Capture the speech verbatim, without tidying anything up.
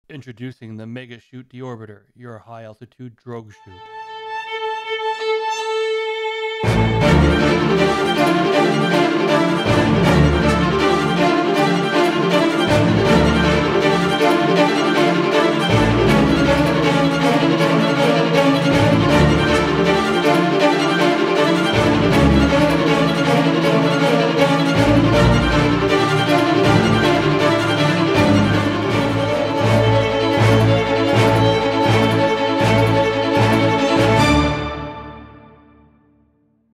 Introducing the MEGAChute Deorbiter, your high-altitude drogue chute.